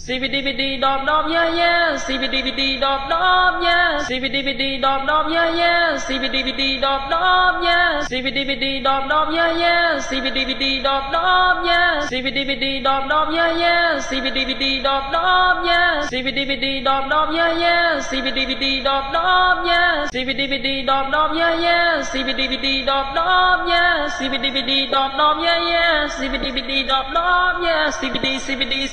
CBDBD dop dop yeah yeah CBDBD dop dop yeah CBDBD dop dop yeah yeah CBDBD dop dop yeah CBDBD dop dop yeah yeah CBDBD dop dop yeah CBDBD dop dop yeah yeah CBDBD dop dop yeah CBDBD dop dop yeah yeah CBDBD dop dop yeah CBDBD dop dop yeah yeah CBDBD dop dop yeah CBDBD dop dop yeah yeah CBDBD dop dop yeah CBD